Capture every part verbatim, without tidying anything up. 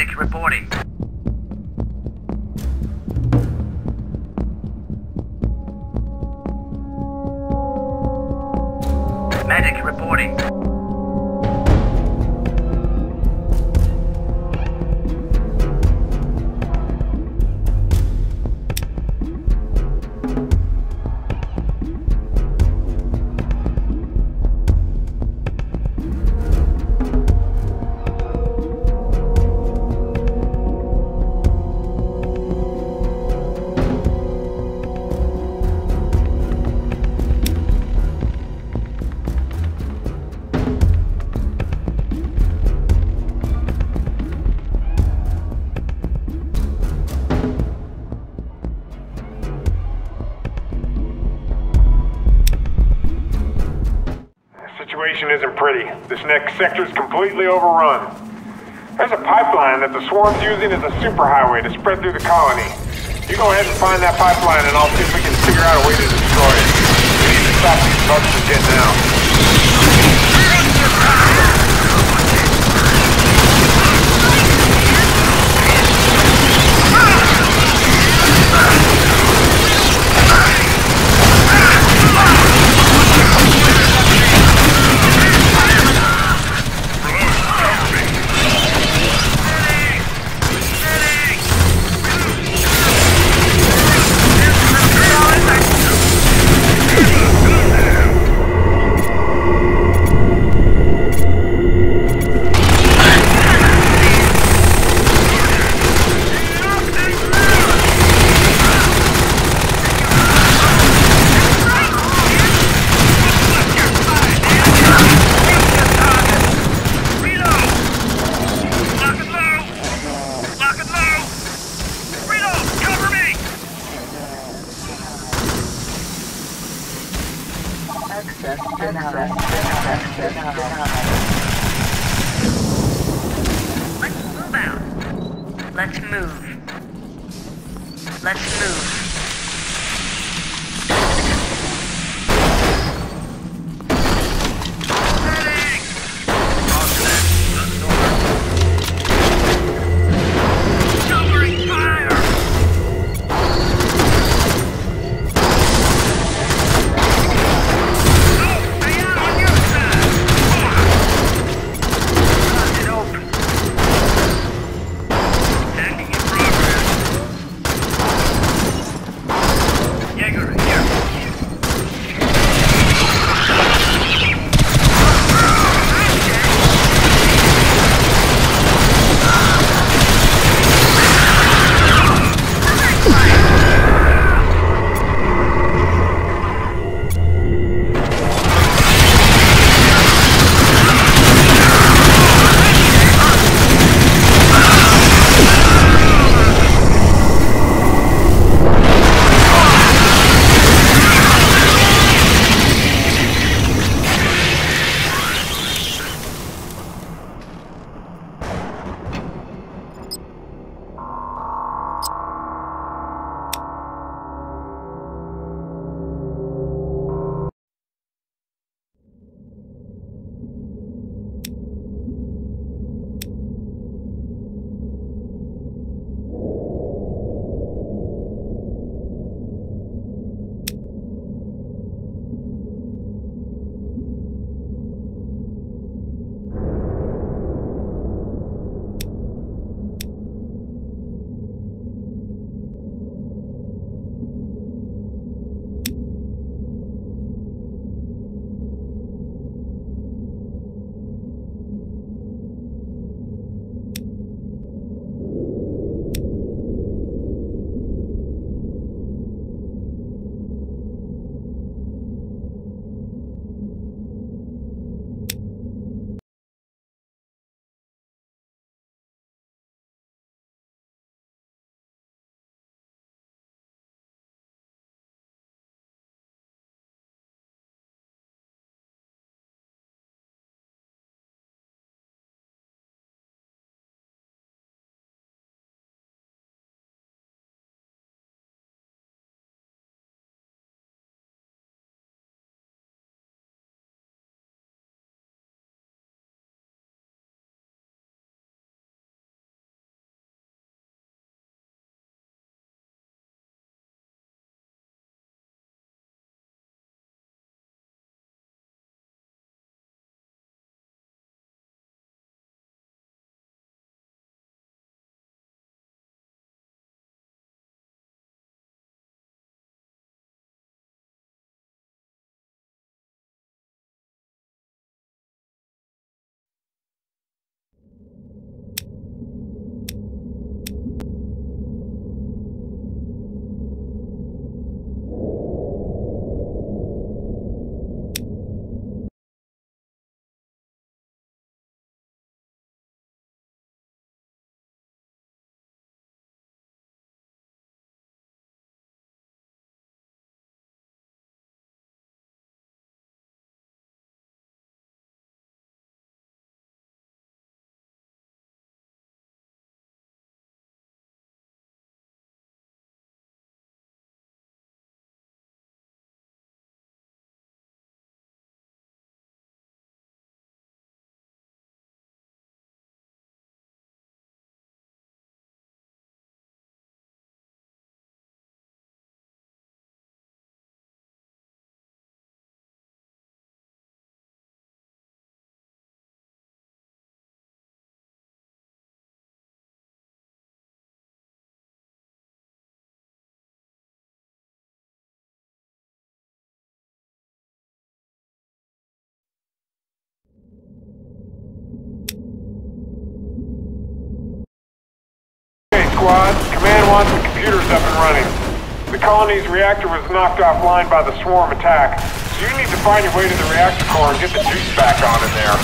Medic reporting. Medic reporting. Isn't pretty. This next sector is completely overrun. There's a pipeline that the swarm's using as a superhighway to spread through the colony. You go ahead and find that pipeline and I'll see if we can figure out a way to destroy it. We need to stop these bugs from getting out. Let's move. Let's move. gonna want some computers up and running. The colony's reactor was knocked offline by the swarm attack, so you need to find your way to the reactor core and get the juice back on in there.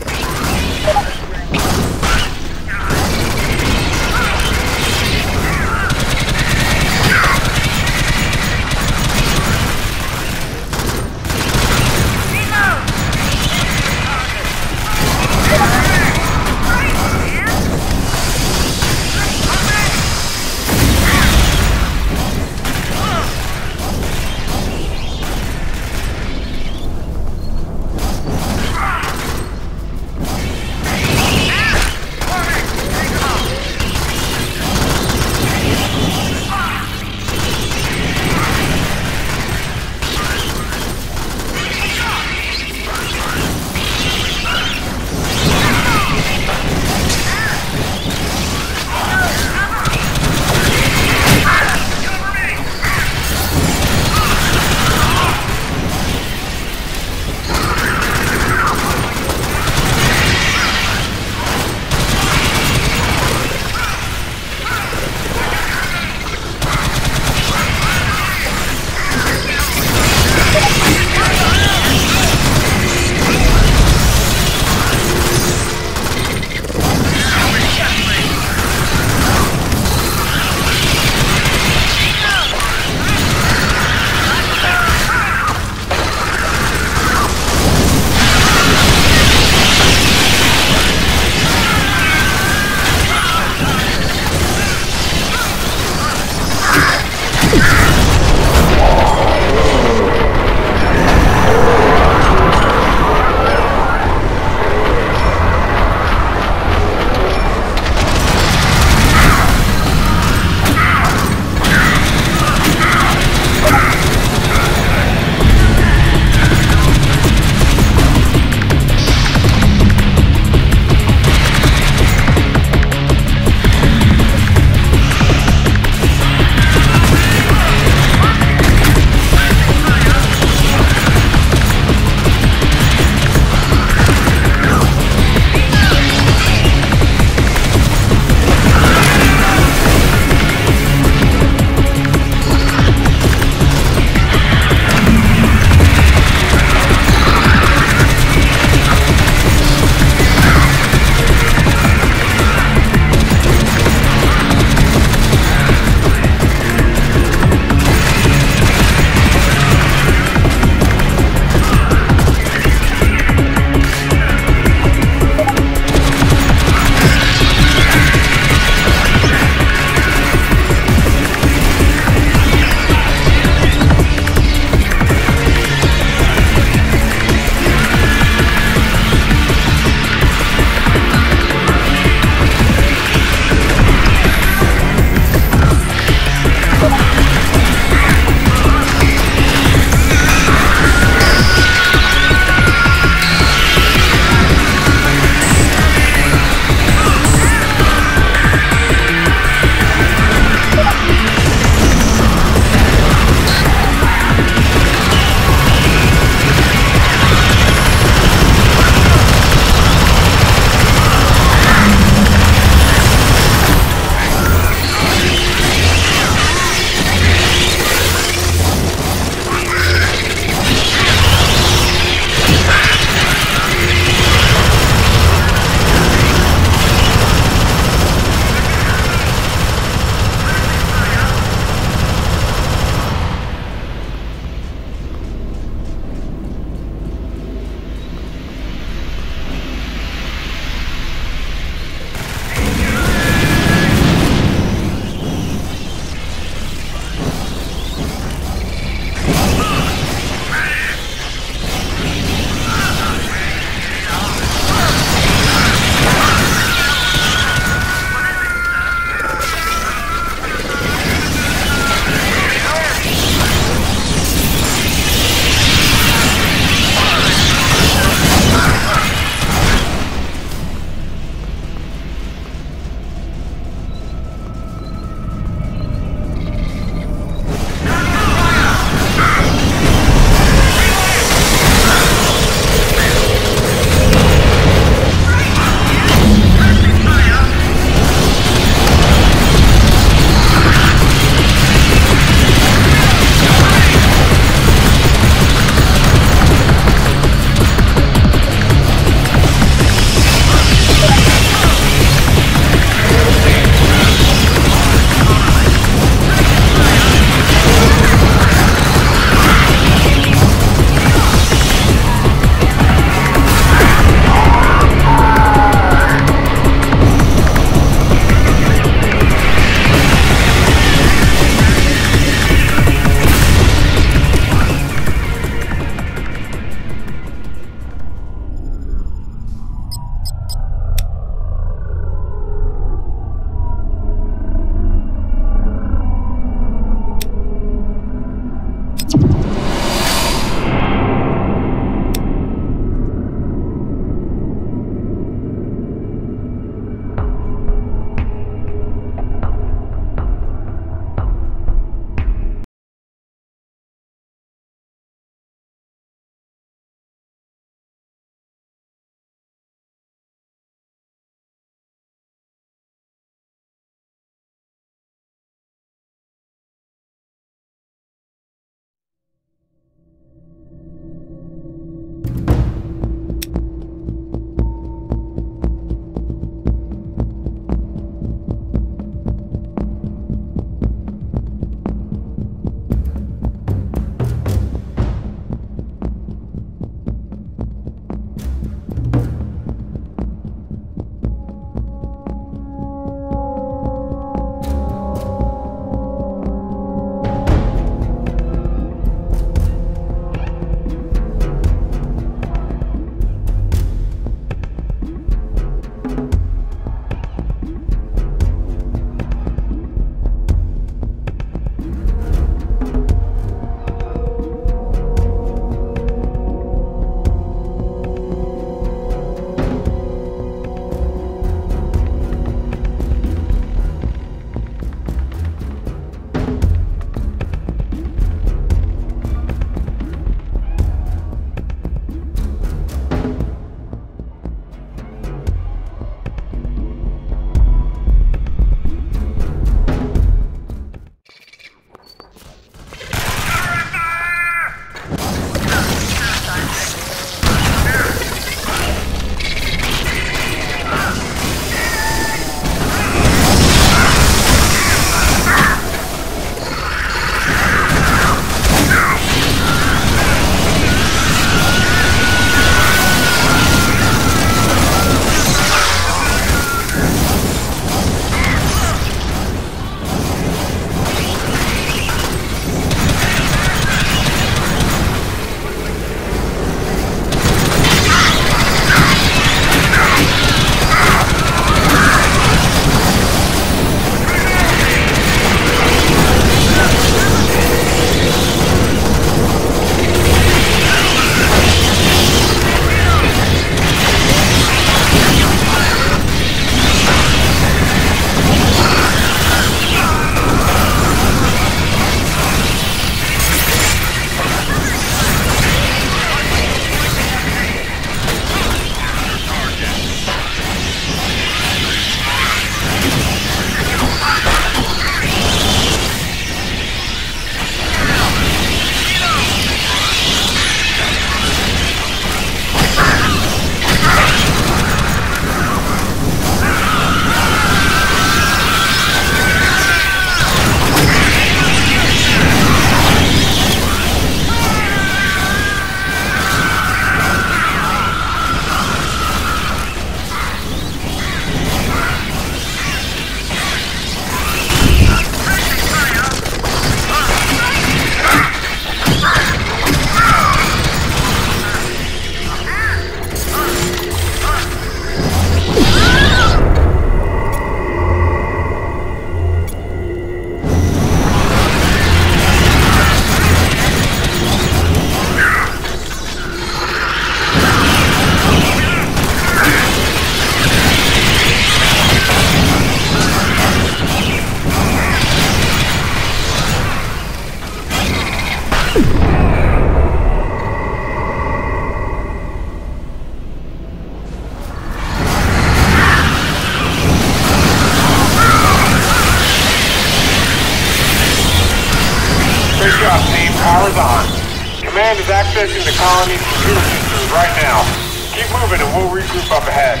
Great job, team. Power's on. Command is accessing the colony's computer systems right now. Keep moving and we'll regroup up ahead.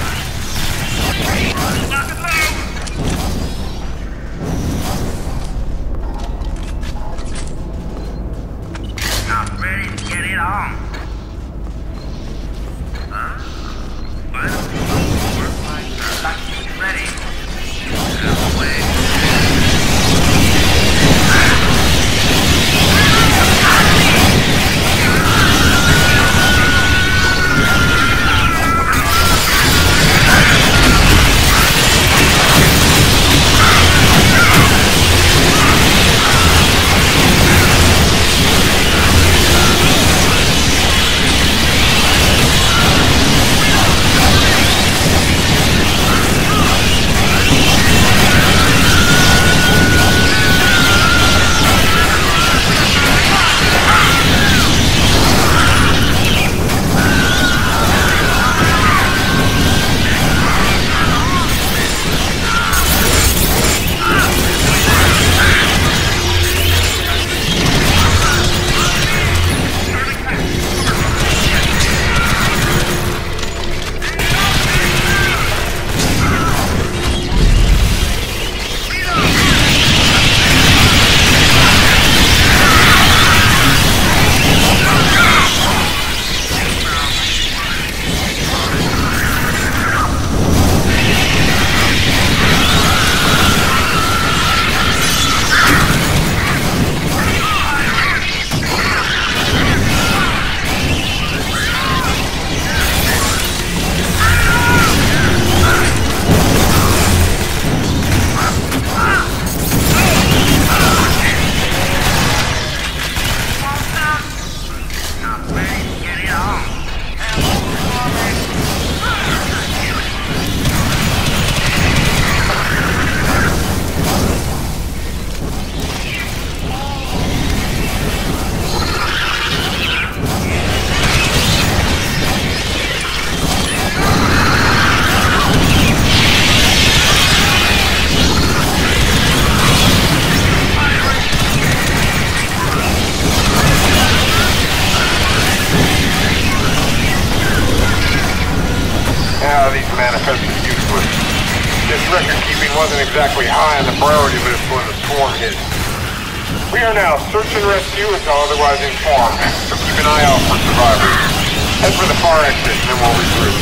Not ready to get it on. Huh? Finally, work like that. Ready. Out of the way. Wasn't exactly high on the priority list when the swarm hit. We are now search and rescue until otherwise informed, so keep an eye out for survivors. Head for the far exit and then we'll regroup.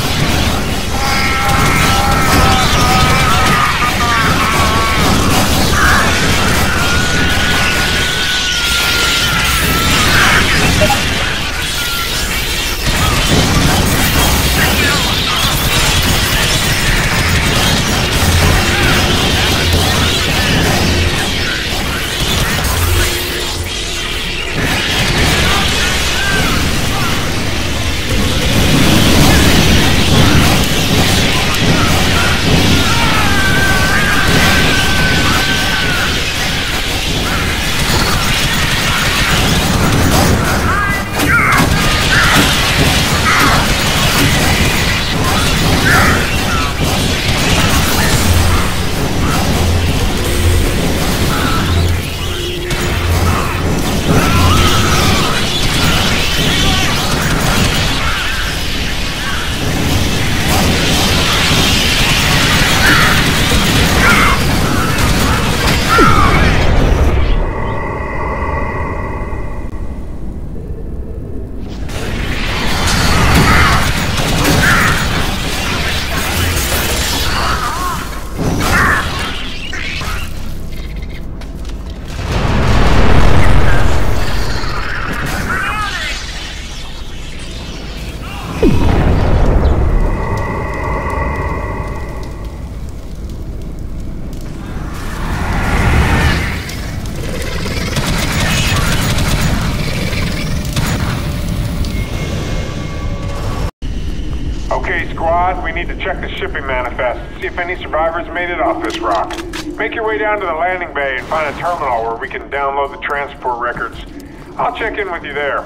We need to check the shipping manifest, see if any survivors made it off this rock. Make your way down to the landing bay and find a terminal where we can download the transport records. I'll check in with you there.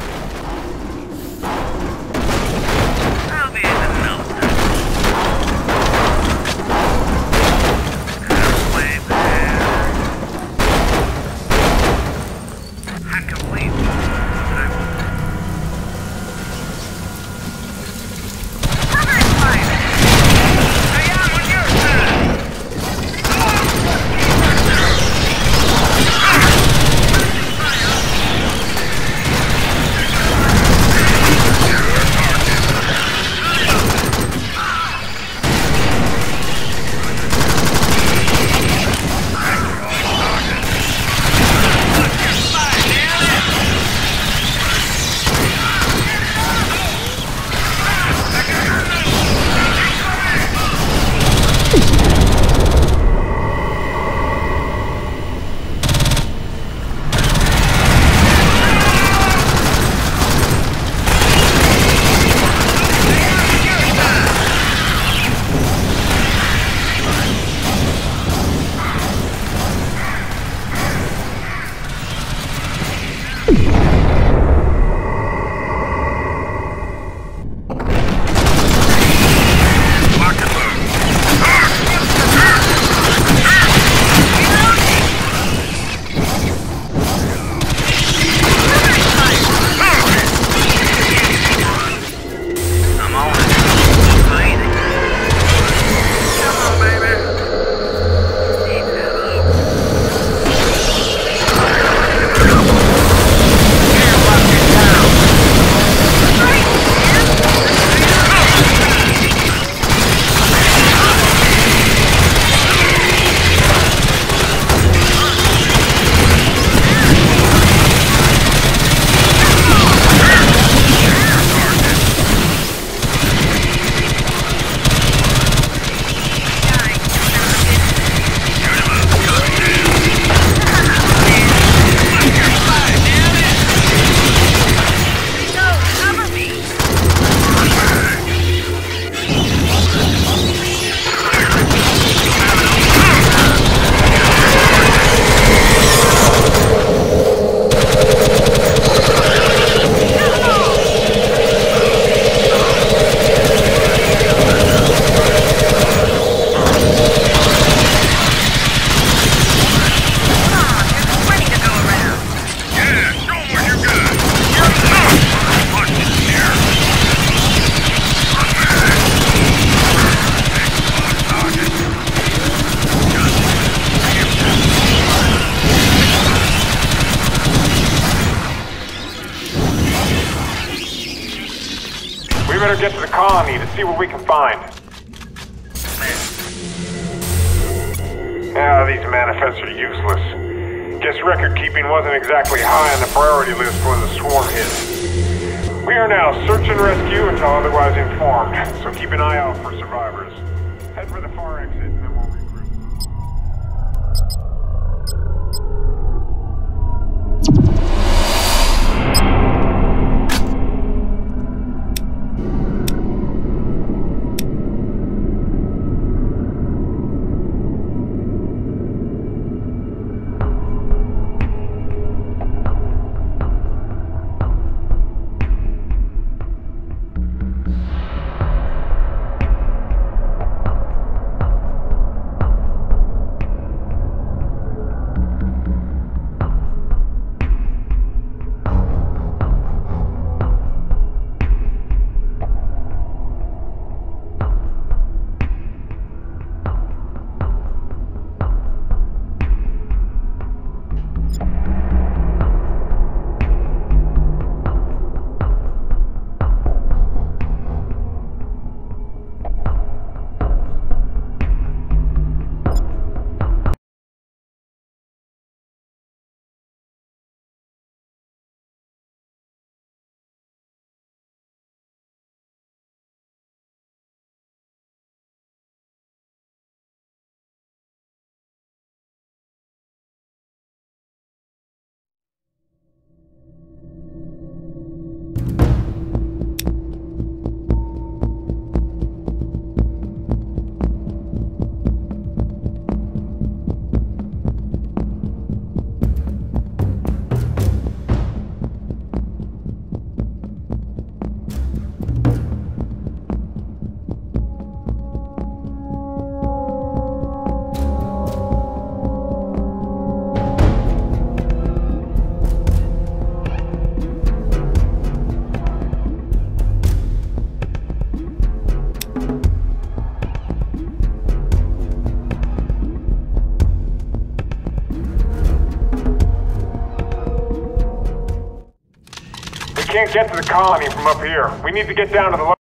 I'll be in the note. Halfway there. better get to the colony to see what we can find. Ah, these manifests are useless. Guess record keeping wasn't exactly high on the priority list when the swarm hit. We are now search and rescue until otherwise informed, so keep an eye out for survivors. Head for the far exit and then we'll regroup. Can't get to the colony from up here. We need to get down to the low.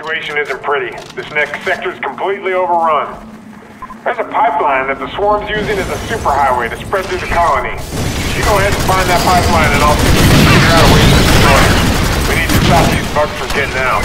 situation isn't pretty. This next sector's completely overrun. There's a pipeline that the swarm's using as a superhighway to spread through the colony. You go ahead and find that pipeline and I'll see if we can figure out a way to destroy it. We need to stop these bugs from getting out.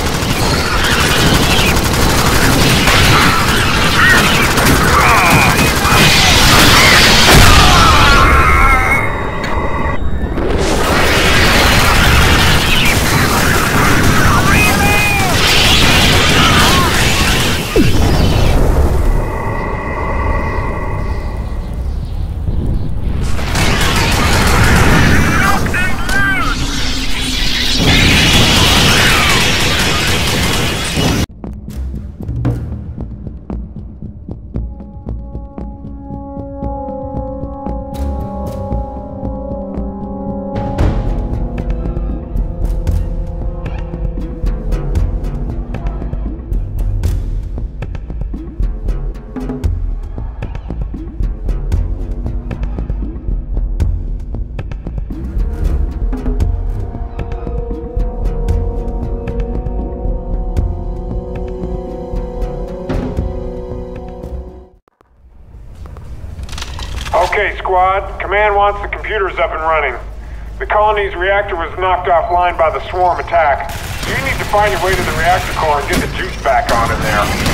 Okay, squad. Command wants the computers up and running. The colony's reactor was knocked offline by the swarm attack. You need to find your way to the reactor core and get the juice back on in there.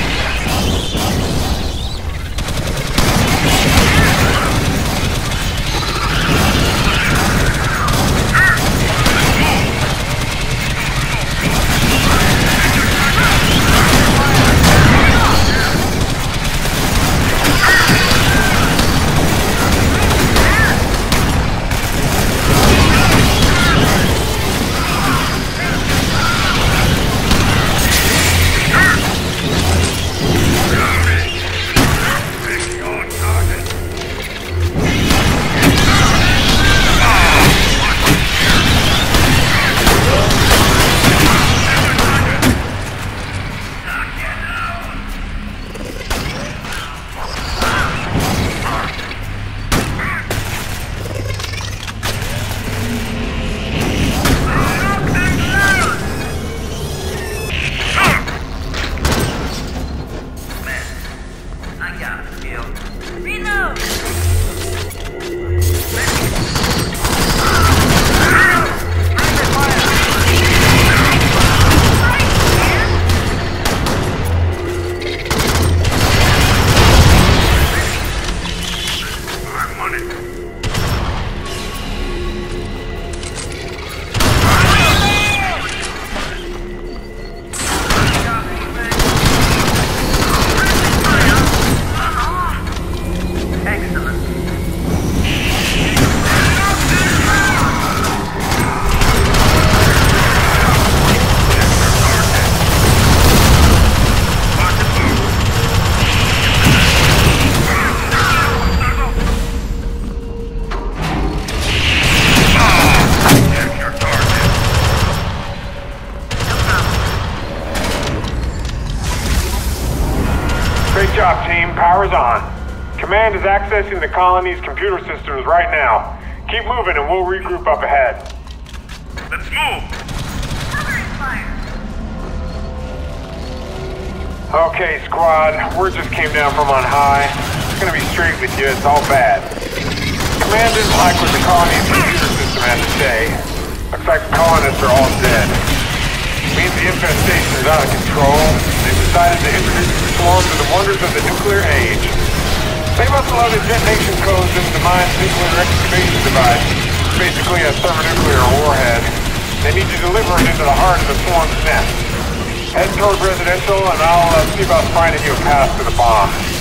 Great job, team. Power's on. Command is accessing the colony's computer systems right now. Keep moving and we'll regroup up ahead. Let's move! Okay, squad. Word just came down from on high. It's gonna be straight with you. It's all bad. Command didn't like what the colony's computer system had to say. Looks like the colonists are all dead. Means the infestation is out of control. They decided to introduce the swarm to the wonders of the nuclear age. They must have loaded detonation codes into the mine's nuclear excavation device. It's basically a thermonuclear warhead. They need to deliver it into the heart of the swarm's nest. Head toward residential and I'll uh, see about finding you a path to the bomb.